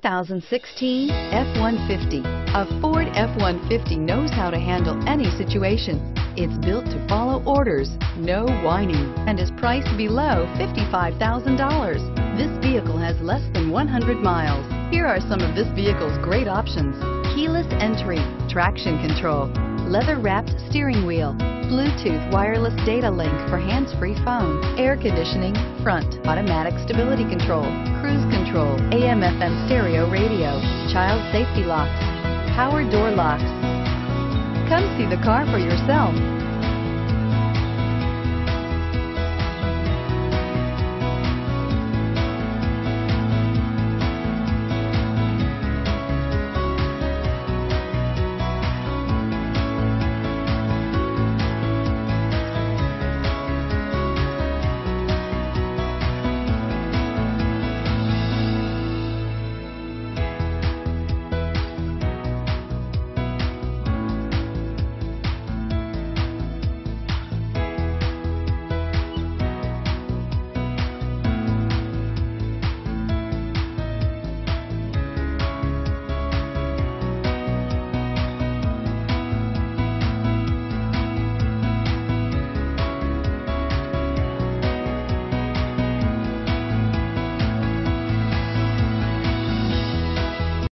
2016 F-150. A Ford F-150 knows how to handle any situation. It's built to follow orders, no whining, and is priced below $55,000. This vehicle has less than 100 miles. Here are some of this vehicle's great options: keyless entry, traction control, leather-wrapped steering wheel, Bluetooth wireless data link for hands-free phone, air conditioning, front, automatic stability control, cruise control, AM/FM stereo radio, child safety locks, power door locks. Come see the car for yourself.